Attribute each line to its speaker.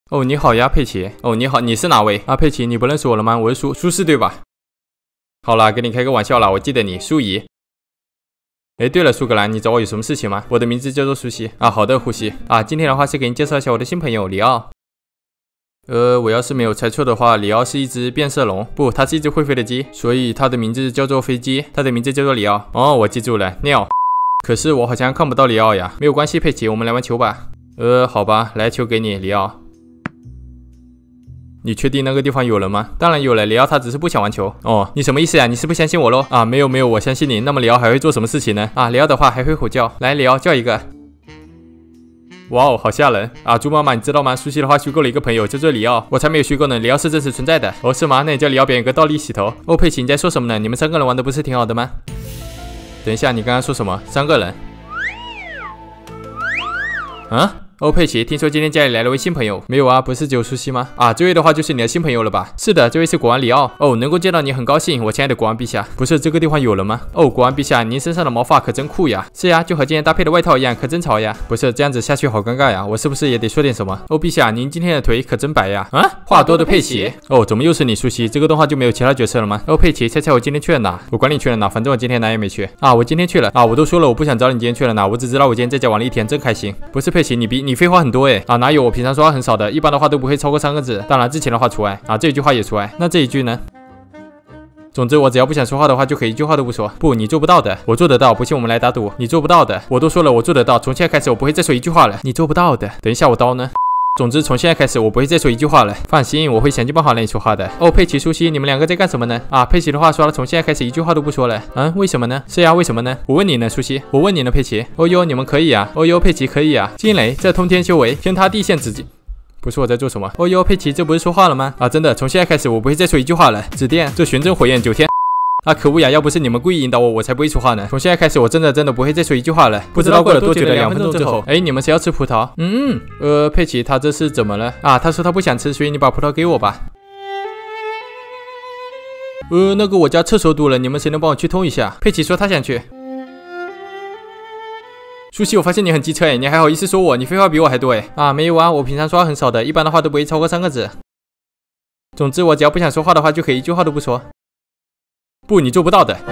Speaker 1: 哦，你好呀，佩奇。哦，你好，你是哪位？啊，佩奇，你不认识我了吗？我是苏轼，对吧？好啦，跟你开个玩笑啦，我记得你，苏怡。哎，对了，苏格兰，你找我有什么事情吗？我的名字叫做苏西啊。好的，呼吸啊。今天的话是给你介绍一下我的新朋友里奥。我要是没有猜错的话，里奥是一只变色龙，不，它是一只会飞的鸡，所以它的名字叫做飞机，它的名字叫做里奥。哦，我记住了，尿。可是我好像看不到里奥呀。没有关系，佩奇，我们来玩球吧。好吧，来，球给你，里奥。你确定那个地方有人吗？当然有了，里奥他只是不想玩球。哦，你什么意思呀？你是不相信我咯？啊，没有，我相信你。那么里奥还会做什么事情呢？啊，里奥的话还会吼叫。来，里奥叫一个。哇哦，好吓人啊！猪妈妈，你知道吗？苏西的话虚构了一个朋友，叫做里奥。我才没有虚构呢，里奥是真实存在的。哦，是吗？那你叫里奥表演个倒立洗头。哦，佩奇，你在说什么呢？你们3个人玩的不是挺好的吗？等一下，你刚刚说什么？3个人？啊？哦，佩奇，听说今天家里来了位新朋友。没有啊，不是只有苏西吗？啊，这位的话就是你的新朋友了吧？是的，这位是国王里奥。哦，能够见到你很高兴，我亲爱的国王陛下。不是这个地方有人吗？哦，国王陛下，您身上的毛发可真酷呀。是呀，就和今天搭配的外套一样，可真潮呀。不是这样子下去好尴尬呀，我是不是也得说点什么？哦，陛下，您今天的腿可真白呀。啊，话多的佩奇。哦，怎么又是你，苏西？这个动画就没有其他角色了吗？哦，佩奇，猜猜我今天去了哪？我管你去了哪，反正我今天哪也没去。啊，我今天去了。啊，我都说了我不想找你今天去了哪，我只知道我今天在家玩了一天，真开心。不是佩奇，你废话很多诶。啊，哪有？我平常说话很少的，一般的话都不会超过3个字，当然之前的话除外啊，这一句话也除外。那这一句呢？总之我只要不想说话的话，就可以一句话都不说。不，你做不到的，我做得到，不信我们来打赌。你做不到的，我都说了我做得到，从现在开始我不会再说一句话了。你做不到的，等一下我刀呢？总之从现在开始我不会再说一句话了，放心，我会想尽办法让你说话的。哦，佩奇、苏西，你们2个在干什么呢？啊，佩奇的话说了，从现在开始一句话都不说了。为什么呢？是呀，为什么呢？我问你呢，苏西，我问你呢，佩奇。哦哟，你们可以啊。哦哟，佩奇可以啊。惊雷，这通天修为，天塌地陷，直接。不是我在做什么？哦哟，佩奇，这不是说话了吗？啊，真的，从现在开始我不会再说一句话了。指电，这玄真火焰9天。啊，可恶呀！要不是你们故意引导我，我才不会说话呢。从现在开始，我真的不会再说一句话了。不知道过了多久的2分钟之后，哎，你们谁要吃葡萄？佩奇，他这是怎么了？啊，他说他不想吃，所以你把葡萄给我吧。那个我家厕所堵了，你们谁能帮我去通一下？佩奇说他想去。苏西，我发现你很机车哎，你还好意思说我？你废话比我还多哎。啊，没有啊，我平常说话很少的，一般的话都不会超过3个字。总之，我只要不想说话的话，就可以一句话都不说。不，你做不到的。